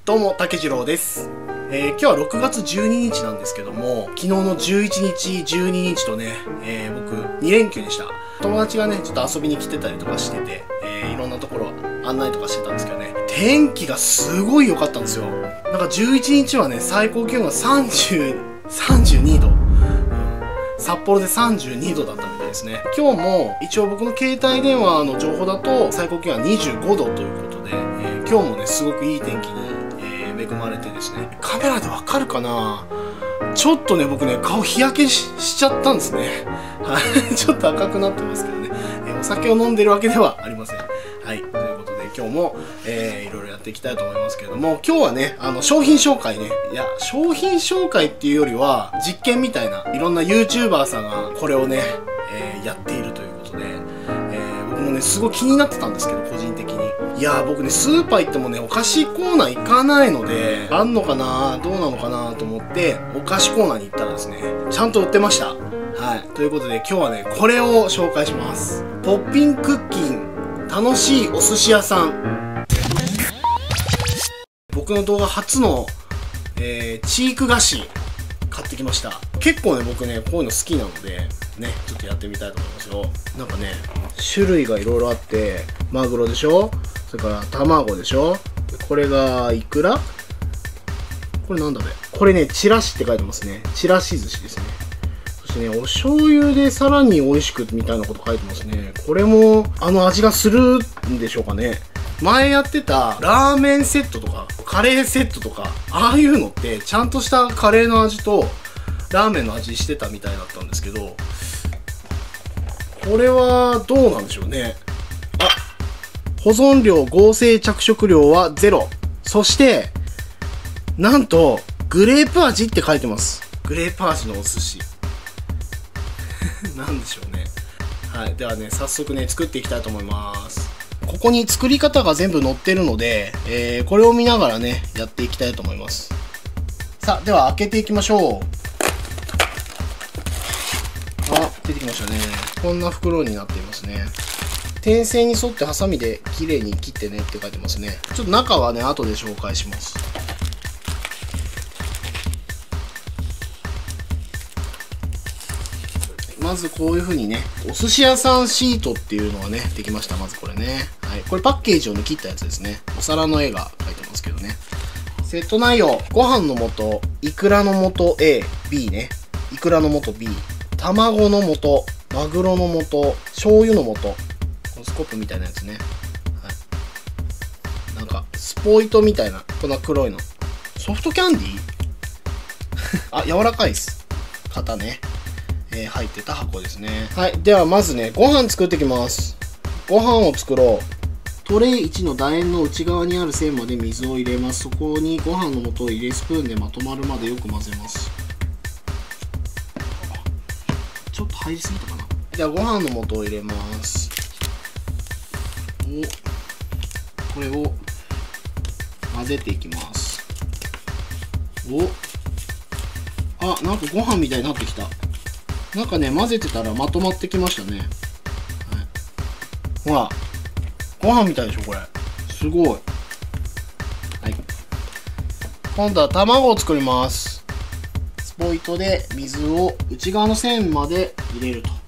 どうも、竹次郎です。今日は6月12日なんですけども、昨日の11日、12日とね、僕2連休でした。友達がね、ちょっと遊びに来てたりとかしてて、いろんなところ案内とかしてたんですけどね、天気がすごい良かったんですよ。なんか11日はね、最高気温が32度。札幌で32度だったみたいですね。今日も一応僕の携帯電話の情報だと最高気温は25度ということで、今日もねすごくいい天気に、恵まれてですね、カメラでわかるかな、ちょっとね僕ね顔日焼け しちゃったんですね。はい、ちょっと赤くなってますけどね、お酒を飲んでるわけではありません。はい、ということで今日も、いろいろやっていきたいと思いますけれども、今日はね商品紹介ね、いや商品紹介っていうよりは実験みたいな、いろんな YouTuber さんがこれをね、やっているということで、僕もねすごい気になってたんですけど、個人的にいや僕ねスーパー行ってもねお菓子コーナー行かないので、あんのかなどうなのかなと思ってお菓子コーナーに行ったらですね、ちゃんと売ってました。はい、ということで今日はねこれを紹介します。ポッピンクッキン楽しいお寿司屋さん。僕の動画初の、チーク菓子買ってきました。結構ね僕ねこういうの好きなのでね、ちょっとやってみたいと思いますよ。なんかね種類がいろいろあって、マグロでしょ、それから卵でしょ、これがイクラ、これなんだべ、これねちらしって書いてますね。ちらし寿司ですね。そしてねお醤油でさらに美味しくみたいなこと書いてますね。これも味がするんでしょうかね。前やってたラーメンセットとかカレーセットとか、ああいうのってちゃんとしたカレーの味とラーメンの味してたみたいだったんですけど、これはどうなんでしょうね。あ、保存料合成着色料はゼロ、そしてなんとグレープ味って書いてます。グレープ味のお寿司なんでしょうね。はい、ではね早速ね作っていきたいと思います。ここに作り方が全部載ってるので、これを見ながらねやっていきたいと思います。さあでは開けていきましょう。あ、出てきましたね。こんな袋になっていますね。点線に沿ってハサミで綺麗に切ってねって書いてますね。ちょっと中はね後で紹介します。まずこういう風にねお寿司屋さんシートっていうのがねできました。まずこれね、はい、これパッケージをね切ったやつですね。お皿の絵が描いてますけどね。セット内容、ご飯の素、イクラの素 A、B ね、イクラの素 B、卵の素、マグロの素、醤油の素、このスコップみたいなやつね、はい、なんかスポイトみたいなこんな黒いの、ソフトキャンディーあ、柔らかいです。型ね、入ってた箱ですね。はい、ではまずねご飯作っていきます。ご飯を作ろう。トレイ1の楕円の内側にある線まで水を入れます。そこにご飯の素を入れスプーンでまとまるまでよく混ぜます。ちょっと入りすぎたかな。ではご飯の素を入れます。これを混ぜていきます。あ、なんかご飯みたいになってきた。なんかね混ぜてたらまとまってきましたね。はい、ほらご飯みたいでしょこれ、すごい。はい、今度は卵を作ります。スポイトで水を内側の線まで入れると。こ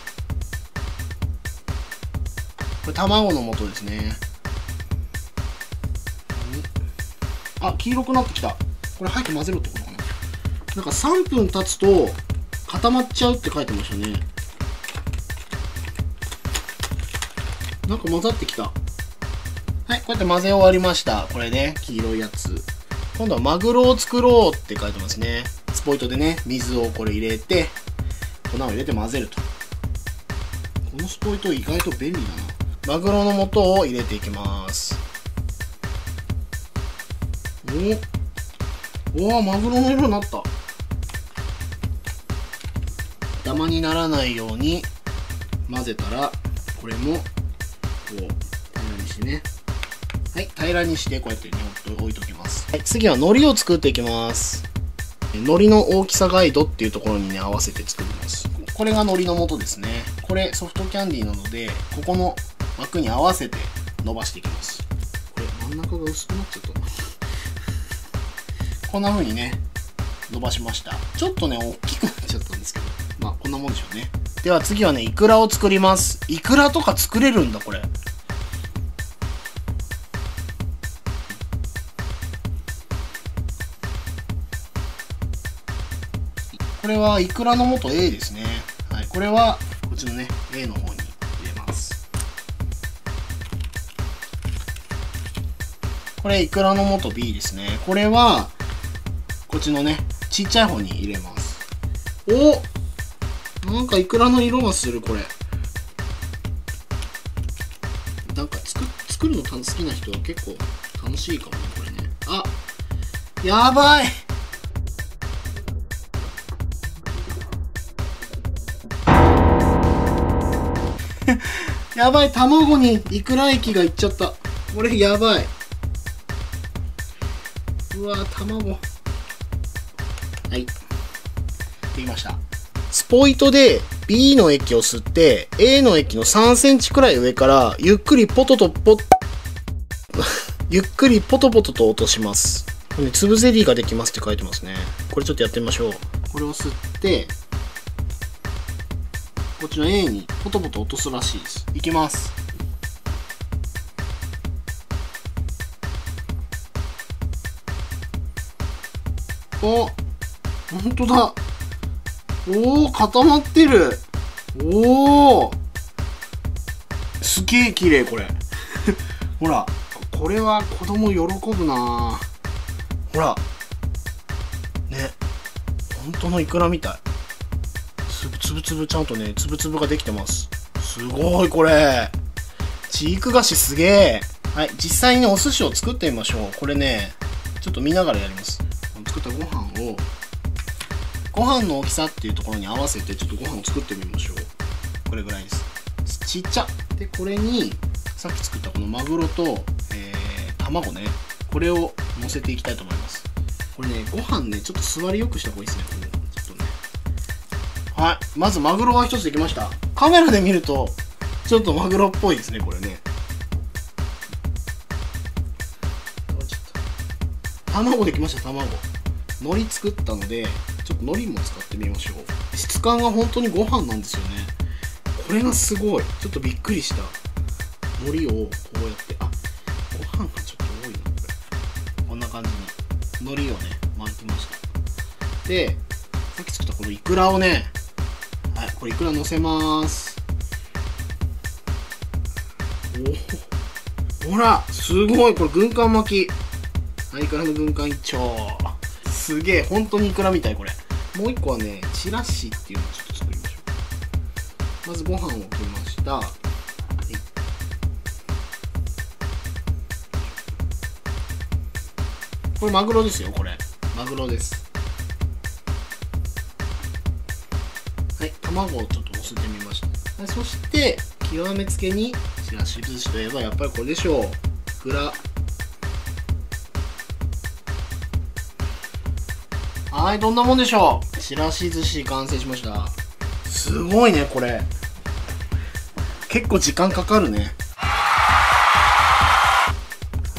れ卵の素ですね。あ、黄色くなってきた。これ早く混ぜろってことかな。なんか3分経つと固まっちゃうって書いてましたね。なんか混ざってきた。はい、こうやって混ぜ終わりました。これね黄色いやつ。今度はマグロを作ろうって書いてますね。スポイトでね水をこれ入れて粉を入れて混ぜると。このスポイト意外と便利だな。マグロの素を入れていきます。お、マグロの色になった。ダマにならないように混ぜたら、これもこう平らにしてね、はい、平らにしてこうやってね置いときます。はい、次は海苔を作っていきます。海苔の大きさガイドっていうところにね合わせて作ります。これが海苔の素ですね。これソフトキャンディーなのでここの枠に合わせて伸ばしていきます。これ真ん中が薄くなっちゃったなこんな風にね伸ばしました。ちょっとね大きくなっちゃったんですけど、まあこんなもんでしょうね。では次はねイクラを作ります。イクラとか作れるんだこれ。これはイクラの元 A ですね。はい、これはこっちのね A の方に入れます。これイクラの元 B ですね。これはこっちのねちっちゃい方に入れます。お、なんかイクラの色がする。これなんか作るの好きな人は結構楽しいかもねこれね。あ、やばいやばい、卵にイクラ液がいっちゃった。これやばい。うわ、卵。はい、できました。スポイトで B の液を吸って A の液の3センチくらい上からゆっくりポトポトと落とします。これね、粒ゼリーができますって書いてますね。これちょっとやってみましょう。これを吸ってこっちの A にポトポト落とすらしいです。いきます。お、ほんとだ。おお、固まってる。おお、すげえ綺麗これほら、これは子供喜ぶな。ほらね、本当のイクラみたい。つぶつぶちゃんとね、つぶつぶができてます。すごいこれ。チーク菓子すげえ。はい、実際にね、お寿司を作ってみましょう。これね、ちょっと見ながらやります。作ったご飯を、ご飯の大きさっていうところに合わせて、ちょっとご飯を作ってみましょう。これぐらいです。ちっちゃ。で、これに、さっき作ったこのマグロと、卵ね、これを乗せていきたいと思います。これね、ご飯ね、ちょっと座りよくした方がいいですね。ちょっとね。はい、まずマグロが一つできました。カメラで見るとちょっとマグロっぽいですねこれね。卵できました。卵海苔作ったのでちょっと海苔も使ってみましょう。質感が本当にご飯なんですよね。これがすごいちょっとびっくりした。海苔をこうやって、あ、ご飯がちょっと多いなこれ。こんな感じに海苔をね巻きました。でさっき作ったこのイクラをね、はい、これイクラ乗せます。お、ほらすごいこれ軍艦巻き。はい、イクラの軍艦一丁。すげえ本当にイクラみたいこれ。もう一個はねちらしっていうのをちょっと作りましょう。まずご飯を置きました。はい、これマグロですよ。これマグロです。はい、卵をちょっと乗せてみました。はい、そして極めつけにちらし寿司といえばやっぱりこれでしょう。イクラ。はい、どんなもんでしょう。ちらし寿司完成しました。すごいねこれ。結構時間かかるね。はい、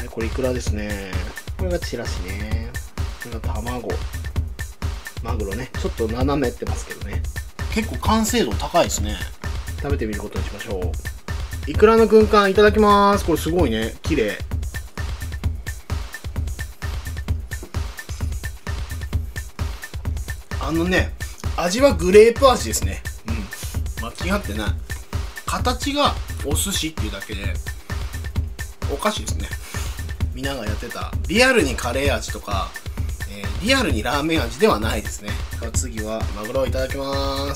これイクラですね。これがちらしね。これが卵。マグロね。ちょっと斜めってますけどね。結構完成度高いですね。食べてみることにしましょう。イクラの軍艦いただきます。これすごいね。綺麗。味はグレープ味ですね。うん。間違ってない。形がお寿司っていうだけで、お菓子ですね。みんながやってた、リアルにカレー味とか、リアルにラーメン味ではないですね。次はマグロをいただきます。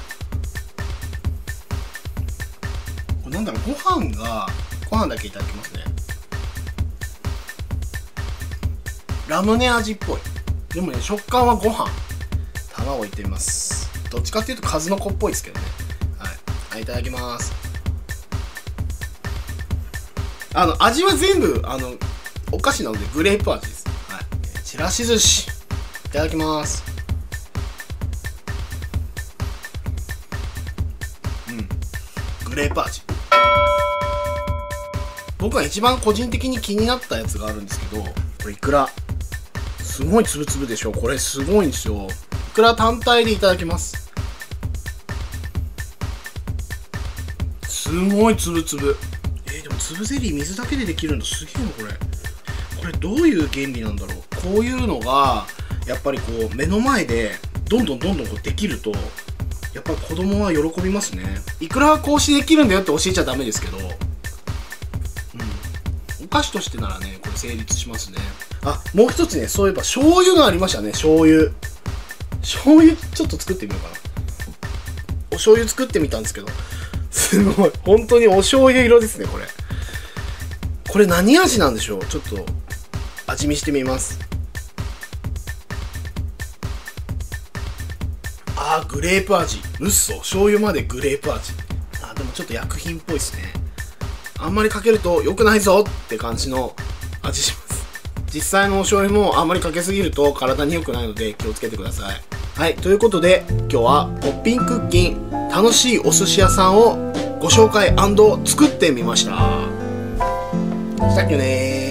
これなんだろう、ご飯だけいただきますね。ラムネ味っぽい。でもね、食感はご飯。卵いってみます。どっちかっていうと数の子っぽいですけどね。はい、いただきます。味は全部お菓子なのでグレープ味です。はい、ちらし寿司いただきます。グレープ味。僕が一番個人的に気になったやつがあるんですけど、これイクラすごいつぶつぶでしょ。これすごいんですよ。いくら単体でいただきます。すごいつぶつぶ。でもつぶゼリー水だけでできるんだ。すげえなこれ。これどういう原理なんだろう。こういうのがやっぱりこう目の前でどんどんこうできると、やっぱり子供は喜びますね。いくらこうしてできるんだよって教えちゃダメですけど、お菓子としてならねこれ成立しますね。もう一つね、そういえば醤油がありましたね。醤油ちょっと作ってみようかな。お醤油作ってみたんですけど、すごい本当にお醤油色ですね。これ何味なんでしょう。ちょっと味見してみます。グレープ味。醤油までグレープ味。でもちょっと薬品っぽいですね。あんまりかけると良くないぞって感じの味します。実際のお醤油もあんまりかけすぎると体に良くないので気をつけてください。はい、ということで今日はポッピンクッキン楽しいお寿司屋さんをご紹介&作ってみました。したっけねー。